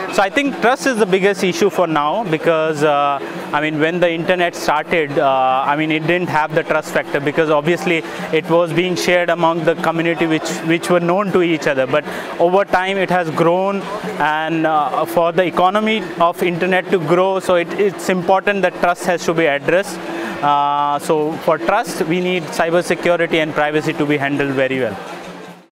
So I think trust is the biggest issue for now, because I mean, when the internet started, I mean, it didn't have the trust factor, because obviously it was being shared among the community which were known to each other. But over time it has grown, and for the economy of internet to grow, so it's important that trust has to be addressed. So for trust, we need cyber security and privacy to be handled very well.